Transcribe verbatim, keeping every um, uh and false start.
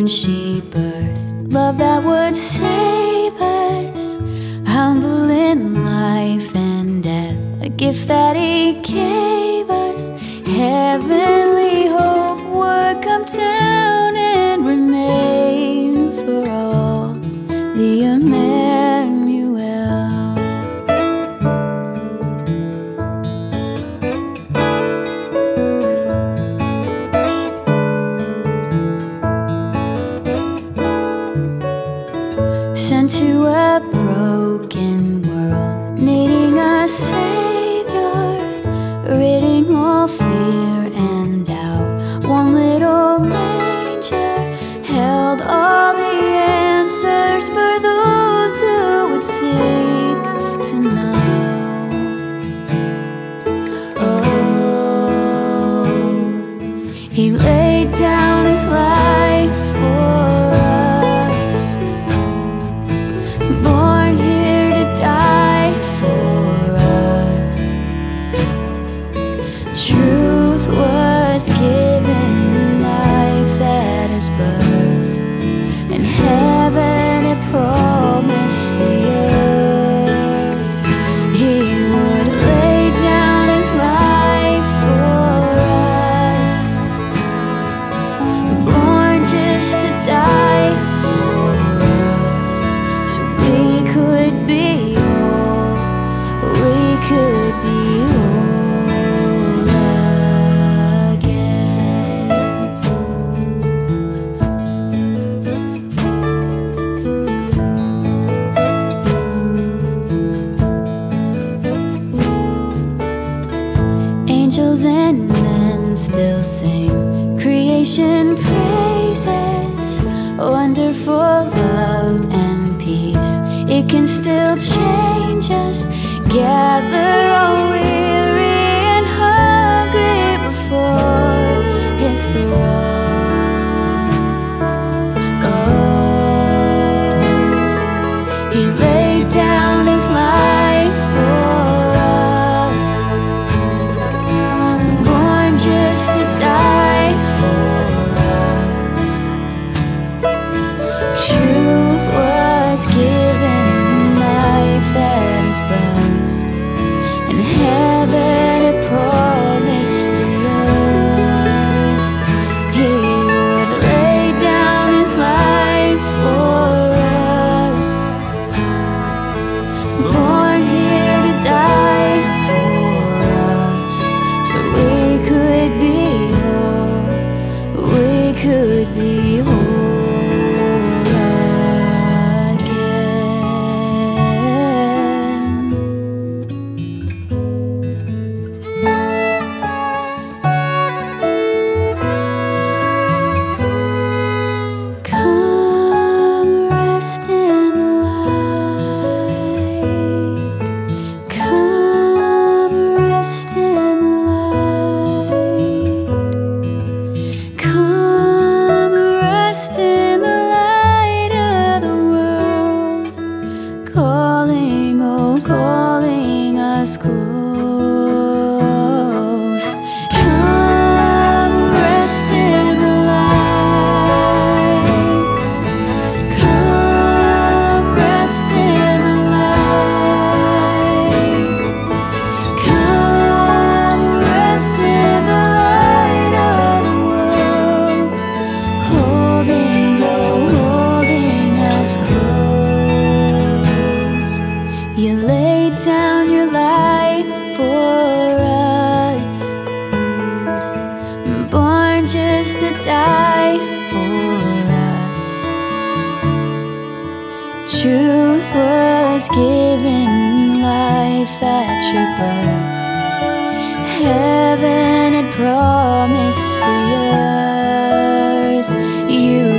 newborn she birthed, love that would save us, humble in life and death, a gift that He gave us. Heavenly hope would come down and remain for all, the Emmanuel. Sent to a broken world, needing a Savior, ridding all fear and doubt. One little manger held all the answers for those who would seek to know. Oh, He laid down His life for us, born here to die for us. Truth was given, life at His birth, and heaven had promised the earth. He would lay down His life for us, born just to die for us, so we could be whole, we could be whole again. Angels and men still sing creation praises, wonderful love and peace. It can still change us, gather all weary and hungry before His throne. Oh, He laid down His life for us, born just to die for us. Truth was given, life at His birth, and heaven had promised the earth. He would lay down His life for us, born here to die for us, so we could be whole, we could be whole again. Come rest in the light, come rest in the light, come rest in the light of the world, calling, oh, calling us close. Come rest in the light, come rest in the light, come rest in the light of the world, holding, oh, holding us close. You laid down your life for us, born just to die for us. Truth was given, life at Your birth, heaven had promised the earth. You